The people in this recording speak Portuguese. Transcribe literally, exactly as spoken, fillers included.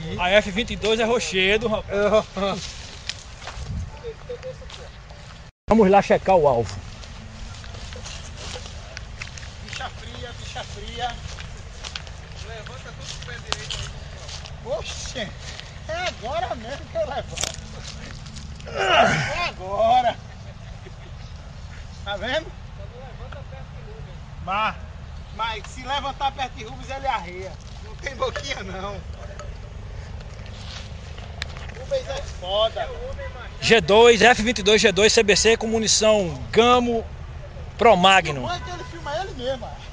aqui. A F vinte e dois é Rochedo, rapaz. Vamos lá checar o alvo. Bicha fria, bicha fria. Levanta tudo com o pé direito aí. Oxe, é agora mesmo que eu levanto. É agora. Tá vendo? Só não levanta perto de Rubens. Mas, mas se levantar perto de Rubens, ele arreia. Não tem boquinha, não. Rubens é foda. É o homem machado. G dois, F vinte e dois G dois C B C com munição Gamo Pro Magnum. O bom é que ele filma ele mesmo.